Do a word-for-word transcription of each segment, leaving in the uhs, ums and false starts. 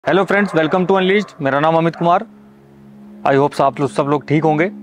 Hello friends, welcome to unleashed. मेरा नाम Amit Kumar. I hope आप लोग सब लोग ठीक होंगे।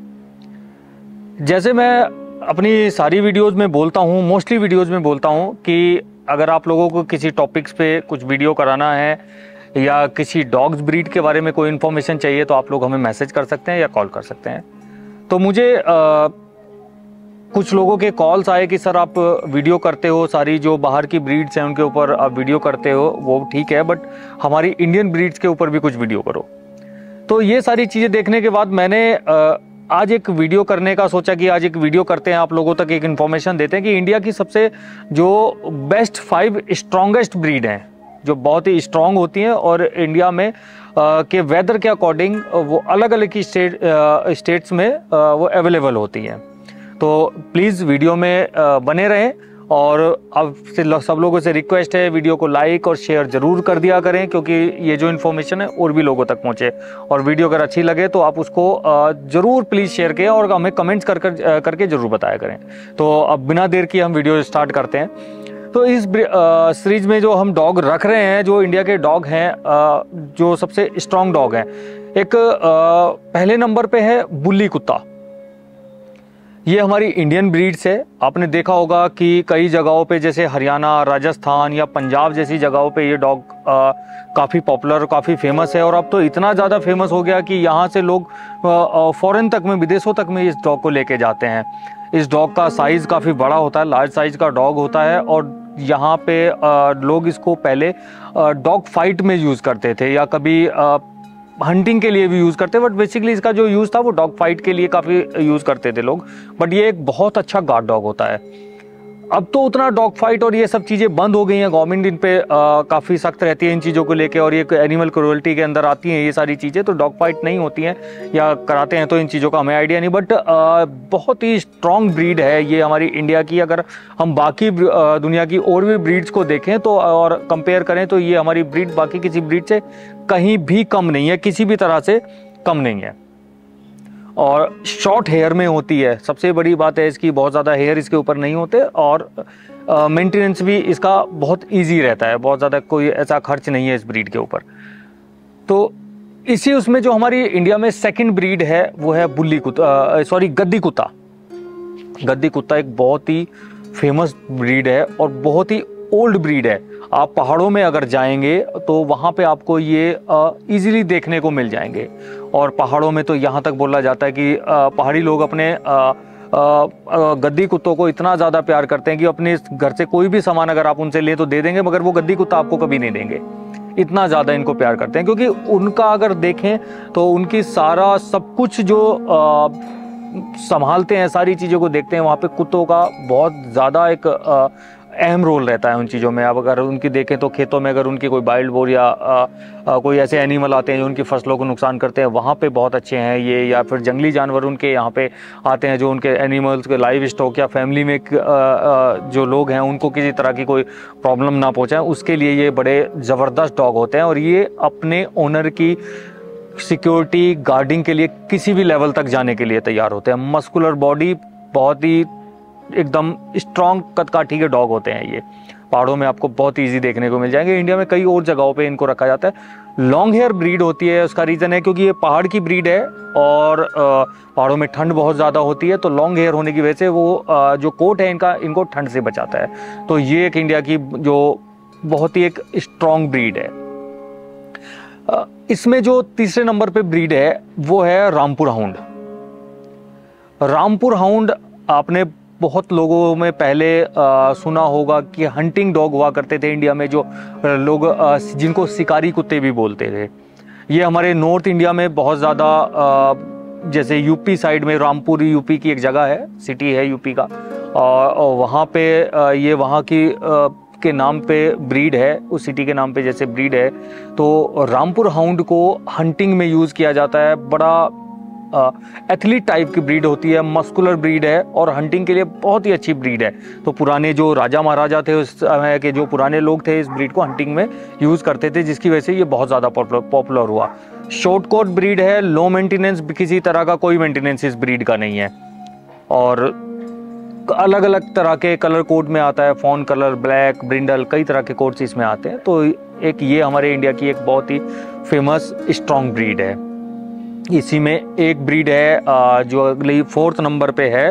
जैसे मैं अपनी सारी वीडियोस में बोलता हूँ, मोस्टली वीडियोस में बोलता हूँ कि अगर आप लोगों को किसी टॉपिक्स पे कुछ वीडियो कराना है या किसी डॉग्स ब्रीड के बारे में कोई इन्फॉर्मेशन चाहिए तो आप लोग हमें मैसेज कर सकते हैं या कॉल कर सकते हैं। तो मुझे आ, कुछ लोगों के कॉल्स आए कि सर आप वीडियो करते हो, सारी जो बाहर की ब्रीड्स हैं उनके ऊपर आप वीडियो करते हो, वो ठीक है, बट हमारी इंडियन ब्रीड्स के ऊपर भी कुछ वीडियो करो। तो ये सारी चीज़ें देखने के बाद मैंने आज एक वीडियो करने का सोचा कि आज एक वीडियो करते हैं, आप लोगों तक एक इन्फॉर्मेशन देते हैं कि इंडिया की सबसे जो बेस्ट फाइव स्ट्रॉन्गेस्ट ब्रीड हैं, जो बहुत ही स्ट्रॉन्ग होती हैं और इंडिया में आ, के वेदर के अकॉर्डिंग वो अलग अलग की स्टेट स्टेट्स में आ, वो अवेलेबल होती हैं। तो प्लीज़ वीडियो में बने रहें और अब से सब लोगों से रिक्वेस्ट है, वीडियो को लाइक और शेयर ज़रूर कर दिया करें, क्योंकि ये जो इन्फॉर्मेशन है और भी लोगों तक पहुँचे। और वीडियो अगर अच्छी लगे तो आप उसको ज़रूर प्लीज़ शेयर करें और हमें कमेंट्स कर कर करके ज़रूर बताया करें। तो अब बिना देर की हम वीडियो स्टार्ट करते हैं। तो इस सीरीज में जो हम डॉग रख रहे हैं, जो इंडिया के डॉग हैं, जो सबसे स्ट्रॉन्ग डॉग हैं, एक पहले नंबर पे है बुल्ली कुत्ता। ये हमारी इंडियन ब्रीड्स है। आपने देखा होगा कि कई जगहों पे जैसे हरियाणा, राजस्थान या पंजाब जैसी जगहों पे ये डॉग काफ़ी पॉपुलर, काफ़ी फेमस है। और अब तो इतना ज़्यादा फेमस हो गया कि यहाँ से लोग फॉरेन तक में, विदेशों तक में इस डॉग को लेके जाते हैं। इस डॉग का साइज़ काफ़ी बड़ा होता है, लार्ज साइज़ का डॉग होता है। और यहाँ पे लोग इसको पहले डॉग फाइट में यूज़ करते थे या कभी हंटिंग के लिए भी यूज़ करते हैं, बट बेसिकली इसका जो यूज़ था वो डॉग फाइट के लिए काफ़ी यूज़ करते थे लोग। बट ये एक बहुत अच्छा गार्ड डॉग होता है। अब तो उतना डॉग फाइट और ये सब चीज़ें बंद हो गई हैं। गवर्नमेंट इन पे काफ़ी सख्त रहती है इन चीज़ों को लेके, और ये एनिमल क्रूअल्टी के अंदर आती हैं ये सारी चीज़ें। तो डॉग फाइट नहीं होती हैं या कराते हैं तो इन चीज़ों का हमें आइडिया नहीं। बट बहुत ही स्ट्रॉन्ग ब्रीड है ये हमारी इंडिया की। अगर हम बाकी दुनिया की और भी ब्रीड्स को देखें तो और कंपेयर करें तो ये हमारी ब्रीड बाकी किसी ब्रीड से कहीं भी कम नहीं है, किसी भी तरह से कम नहीं है। और शॉर्ट हेयर में होती है। सबसे बड़ी बात है इसकी, बहुत ज़्यादा हेयर इसके ऊपर नहीं होते। और मेंटेनेंस भी इसका बहुत इजी रहता है, बहुत ज़्यादा कोई ऐसा खर्च नहीं है इस ब्रीड के ऊपर। तो इसी उसमें जो हमारी इंडिया में सेकंड ब्रीड है वो है बुल्ली कुत्ता, सॉरी गद्दी कुत्ता। गद्दी कुत्ता एक बहुत ही फेमस ब्रीड है और बहुत ही ओल्ड ब्रीड है। आप पहाड़ों में अगर जाएंगे तो वहाँ पे आपको ये इजीली देखने को मिल जाएंगे। और पहाड़ों में तो यहाँ तक बोला जाता है कि आ, पहाड़ी लोग अपने आ, आ, गद्दी कुत्तों को इतना ज़्यादा प्यार करते हैं कि अपने घर से कोई भी सामान अगर आप उनसे ले तो दे देंगे, मगर वो गद्दी कुत्ता आपको कभी नहीं देंगे। इतना ज़्यादा इनको प्यार करते हैं, क्योंकि उनका अगर देखें तो उनकी सारा सब कुछ जो संभालते हैं, सारी चीज़ों को देखते हैं, वहाँ पे कुत्तों का बहुत ज़्यादा एक आ, अहम रोल रहता है उन चीज़ों में। अब अगर उनकी देखें तो खेतों में अगर उनकी कोई वाइल्ड बोर या आ, आ, कोई ऐसे एनिमल आते हैं जो उनकी फसलों को नुकसान करते हैं, वहाँ पे बहुत अच्छे हैं ये। या फिर जंगली जानवर उनके यहाँ पे आते हैं जो उनके एनिमल्स के लाइव स्टॉक या फैमिली में आ, आ, जो लोग हैं उनको किसी तरह की कोई प्रॉब्लम ना पहुँचाए, उसके लिए ये बड़े ज़बरदस्त डॉग होते हैं। और ये अपने ओनर की सिक्योरिटी, गार्डिंग के लिए किसी भी लेवल तक जाने के लिए तैयार होते हैं। मस्कुलर बॉडी, बहुत ही एकदम स्ट्रॉन्ग कदकाठी के डॉग होते हैं ये। पहाड़ों में आपको बहुत इजी देखने को मिल जाएंगे। इंडिया में कई और जगहों पे इनको रखा जाता है। लॉन्ग हेयर ब्रीड होती है, उसका रीज़न है क्योंकि ये पहाड़ की ब्रीड है और पहाड़ों में ठंड बहुत ज़्यादा होती है। तो लॉन्ग हेयर होने की वजह से वो जो कोट है इनका, इनको ठंड से बचाता है। तो ये एक इंडिया की जो बहुत ही एक स्ट्रॉन्ग ब्रीड है। इसमें जो तीसरे नंबर पे ब्रीड है वो है रामपुर हाउंड। रामपुर हाउंड आपने बहुत लोगों में पहले आ, सुना होगा कि हंटिंग डॉग हुआ करते थे इंडिया में, जो लोग आ, जिनको शिकारी कुत्ते भी बोलते थे। ये हमारे नॉर्थ इंडिया में बहुत ज़्यादा, जैसे यूपी साइड में, रामपुर यूपी की एक जगह है, सिटी है यूपी का, और वहाँ पे आ, ये वहाँ की आ, के नाम पे ब्रीड है, उस सिटी के नाम पे जैसे ब्रीड है। तो रामपुर हाउंड को हंटिंग में यूज़ किया जाता है। बड़ा एथलीट टाइप की ब्रीड होती है, मस्कुलर ब्रीड है और हंटिंग के लिए बहुत ही अच्छी ब्रीड है। तो पुराने जो राजा महाराजा थे उस समय के, जो पुराने लोग थे, इस ब्रीड को हंटिंग में यूज़ करते थे, जिसकी वजह से ये बहुत ज़्यादा पॉपुलर हुआ। शॉर्ट कोट ब्रीड है, लो मेंटेनेंस, किसी तरह का कोई मेंटेनेंस इस ब्रीड का नहीं है। और अलग अलग तरह के कलर कोड में आता है, फॉन कलर, ब्लैक, ब्रिंडल, कई तरह के कोड्स इसमें आते हैं। तो एक ये हमारे इंडिया की एक बहुत ही फेमस स्ट्रॉन्ग ब्रीड है। इसी में एक ब्रीड है जो अगली फोर्थ नंबर पे है,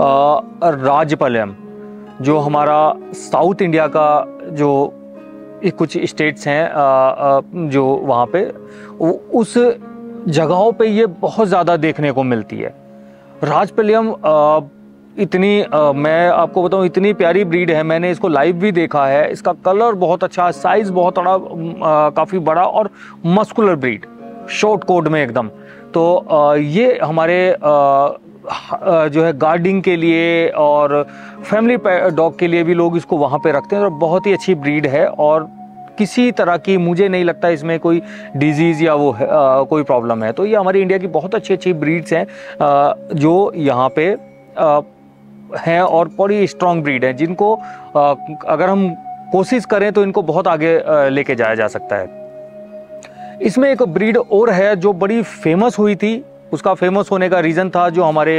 राजपलयम, जो हमारा साउथ इंडिया का जो कुछ स्टेट्स हैं जो वहाँ पे उस जगहों पे ये बहुत ज़्यादा देखने को मिलती है। राजपलयम इतनी आ, मैं आपको बताऊं इतनी प्यारी ब्रीड है। मैंने इसको लाइव भी देखा है। इसका कलर बहुत अच्छा, साइज बहुत बड़ा, काफ़ी बड़ा और मस्कुलर ब्रीड, शॉर्ट कोट में एकदम। तो आ, ये हमारे आ, जो है गार्डिंग के लिए और फैमिली डॉग के लिए भी लोग इसको वहाँ पे रखते हैं और बहुत ही अच्छी ब्रीड है और किसी तरह की मुझे नहीं लगता इसमें कोई डिजीज़ या वो है, आ, कोई प्रॉब्लम है। तो ये हमारी इंडिया की बहुत अच्छी अच्छी ब्रीड्स हैं आ, जो यहाँ पे आ, हैं और बड़ी स्ट्रॉन्ग ब्रीड है, जिनको आ, अगर हम कोशिश करें तो इनको बहुत आगे लेके जाया जा सकता है। इसमें एक ब्रीड और है जो बड़ी फेमस हुई थी। उसका फेमस होने का रीज़न था जो हमारे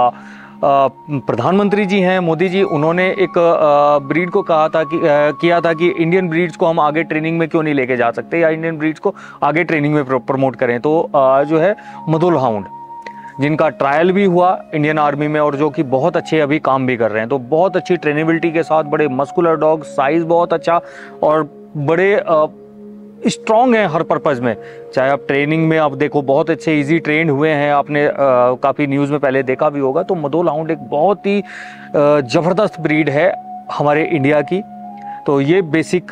प्रधानमंत्री जी हैं, मोदी जी, उन्होंने एक ब्रीड को कहा था कि आ, किया था कि इंडियन ब्रीड्स को हम आगे ट्रेनिंग में क्यों नहीं लेके जा सकते या इंडियन ब्रीड्स को आगे ट्रेनिंग में प्रमोट करें। तो आ, जो है मुधोल हाउंड, जिनका ट्रायल भी हुआ इंडियन आर्मी में और जो कि बहुत अच्छे अभी काम भी कर रहे हैं। तो बहुत अच्छी ट्रेनेबिलिटी के साथ, बड़े मस्कुलर डॉग, साइज बहुत अच्छा और बड़े आ, स्ट्रॉन्ग हैं हर पर्पज़ में। चाहे आप ट्रेनिंग में आप देखो बहुत अच्छे इजी ट्रेंड हुए हैं, आपने काफ़ी न्यूज़ में पहले देखा भी होगा। तो मुधोल हाउंड एक बहुत ही ज़बरदस्त ब्रीड है हमारे इंडिया की। तो ये बेसिक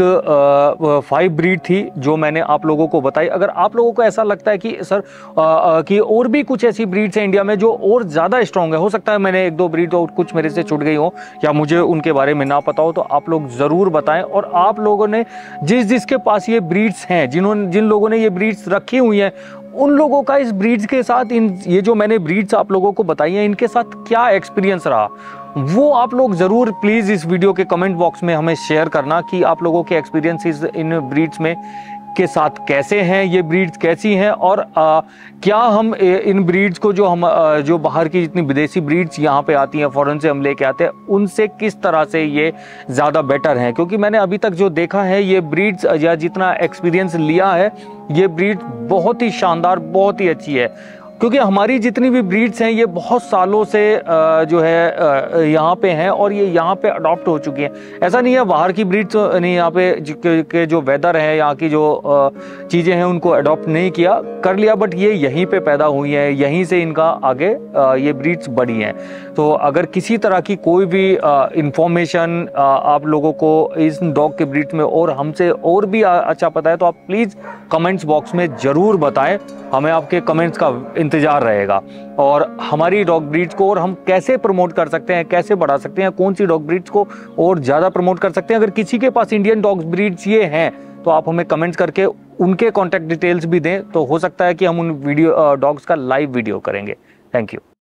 फाइव ब्रीड थी जो मैंने आप लोगों को बताई। अगर आप लोगों को ऐसा लगता है कि सर आ, आ, कि और भी कुछ ऐसी ब्रीड्स हैं इंडिया में जो और ज़्यादा स्ट्रॉन्ग है, हो सकता है मैंने एक दो ब्रीड और कुछ मेरे से छूट गई हो या मुझे उनके बारे में ना पता हो, तो आप लोग ज़रूर बताएं। और आप लोगों ने जिस जिसके पास ये ब्रीड्स हैं, जिन्होंने जिन लोगों ने ये ब्रीड्स रखी हुई हैं, उन लोगों का इस ब्रीड्स के साथ, इन ये जो मैंने ब्रीड्स आप लोगों को बताई हैं, इनके साथ क्या एक्सपीरियंस रहा, वो आप लोग ज़रूर प्लीज़ इस वीडियो के कमेंट बॉक्स में हमें शेयर करना कि आप लोगों के एक्सपीरियंसेस इन ब्रीड्स में के साथ कैसे हैं, ये ब्रीड्स कैसी हैं और आ, क्या हम इन ब्रीड्स को जो हम आ, जो बाहर की जितनी विदेशी ब्रीड्स यहाँ पे आती हैं, फॉरेन से हम लेके आते हैं, उनसे किस तरह से ये ज़्यादा बेटर हैं। क्योंकि मैंने अभी तक जो देखा है, ये ब्रीड्स या जितना एक्सपीरियंस लिया है, ये ब्रीड बहुत ही शानदार, बहुत ही अच्छी है। क्योंकि हमारी जितनी भी ब्रीड्स हैं ये बहुत सालों से जो है यहाँ पे हैं और ये यहाँ पे अडॉप्ट हो चुकी हैं। ऐसा नहीं है बाहर की ब्रीड्स नहीं, यहाँ पे के जो वेदर है, यहाँ की जो चीज़ें हैं, उनको अडॉप्ट नहीं किया, कर लिया, बट ये यहीं पे पैदा हुई हैं, यहीं से इनका आगे ये ब्रीड्स बढ़ी हैं। तो अगर किसी तरह की कोई भी इंफॉर्मेशन आप लोगों को इस डॉग के ब्रीड्स में और हमसे और भी अच्छा पता है तो आप प्लीज़ कमेंट्स बॉक्स में ज़रूर बताएं। हमें आपके कमेंट्स का इंतजार रहेगा और हमारी डॉग ब्रीड्स को और हम कैसे प्रमोट कर सकते हैं, कैसे बढ़ा सकते हैं, कौन सी डॉग ब्रीड्स को और ज़्यादा प्रमोट कर सकते हैं। अगर किसी के पास इंडियन डॉग ब्रीड्स ये हैं तो आप हमें कमेंट्स करके उनके कॉन्टैक्ट डिटेल्स भी दें, तो हो सकता है कि हम उन वीडियो डॉग्स का लाइव वीडियो करेंगे। Thank you.